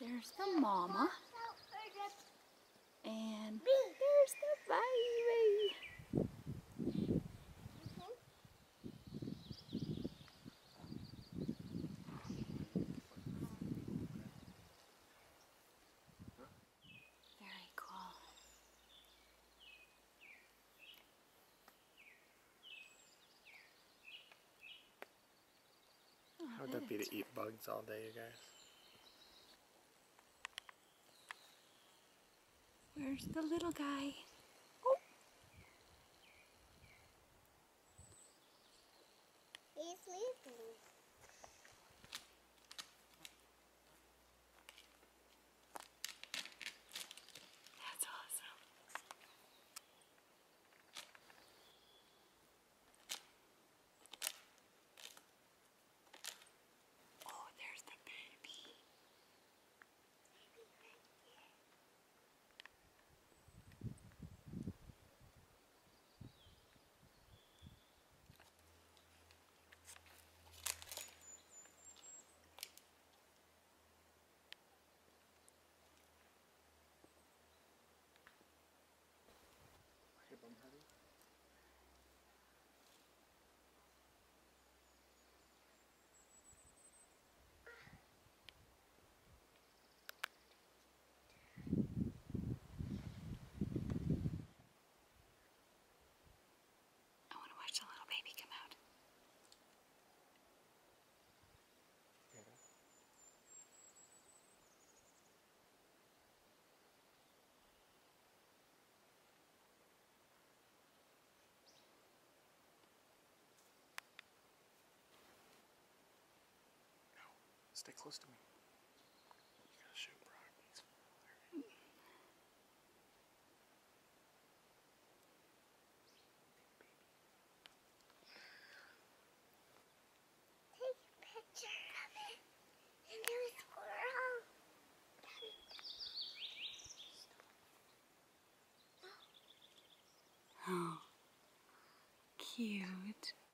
There's the mama. And there's the baby. Very cool. How would that be to eat bugs all day, you guys? Where's the little guy? Oh. He's sleeping. That's awesome. Oh, there's the baby. I want to watch the little baby come out. Stay close to me. You gotta shoot Brock. He's Take a picture of it. And there's a squirrel. Oh, cute.